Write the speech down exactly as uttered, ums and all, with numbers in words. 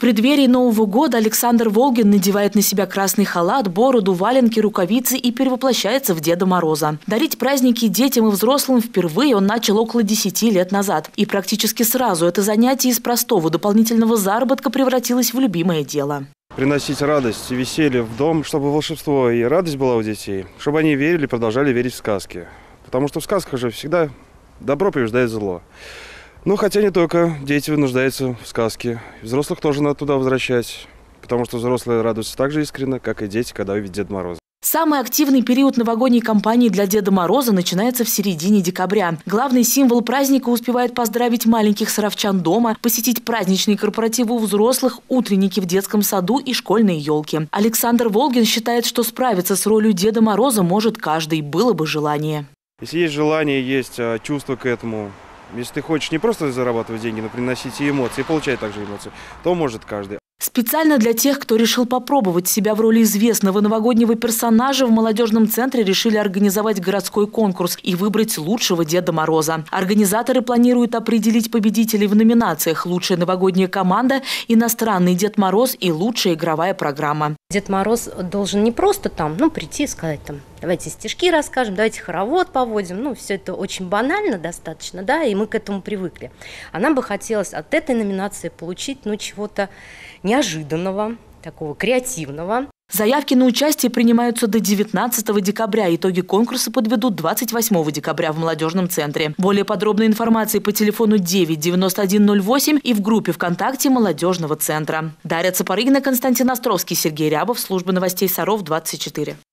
преддверии Нового года Александр Волгин надевает на себя красный халат, бороду, валенки, рукавицы и перевоплощается в Деда Мороза. Дарить праздники детям и взрослым впервые он начал около десяти лет назад. И практически сразу это занятие из простого дополнительного заработка превратилось в любимое дело. Приносить радость и веселье в дом, чтобы волшебство и радость была у детей, чтобы они верили и продолжали верить в сказки. Потому что в сказках же всегда добро побеждает зло. Ну, хотя не только дети нуждаются в сказке. Взрослых тоже надо туда возвращать, потому что взрослые радуются так же искренне, как и дети, когда увидят Деда Мороза. Самый активный период новогодней кампании для Деда Мороза начинается в середине декабря. Главный символ праздника успевает поздравить маленьких саровчан дома, посетить праздничные корпоративы у взрослых, утренники в детском саду и школьные елки. Александр Волгин считает, что справиться с ролью Деда Мороза может каждый, было бы желание. Если есть желание, есть чувство к этому, если ты хочешь не просто зарабатывать деньги, но приносить и эмоции, и получать также эмоции, то может каждый. Специально для тех, кто решил попробовать себя в роли известного новогоднего персонажа, в молодежном центре решили организовать городской конкурс и выбрать лучшего Деда Мороза. Организаторы планируют определить победителей в номинациях «Лучшая новогодняя команда», «Иностранный Дед Мороз» и «Лучшая игровая программа». Дед Мороз должен не просто там, ну, прийти и сказать там, давайте стишки расскажем, давайте хоровод поводим. Ну, все это очень банально достаточно, да, и мы к этому привыкли. А нам бы хотелось от этой номинации получить, ну, чего-то неожиданного, такого креативного. Заявки на участие принимаются до девятнадцатого декабря. Итоги конкурса подведут двадцать восьмого декабря в молодежном центре. Более подробной информации по телефону девять девяносто один ноль восемь и в группе ВКонтакте молодежного центра. Дарья Цапарыгина, Константин Островский, Сергей Рябов, служба новостей Саров двадцать четыре.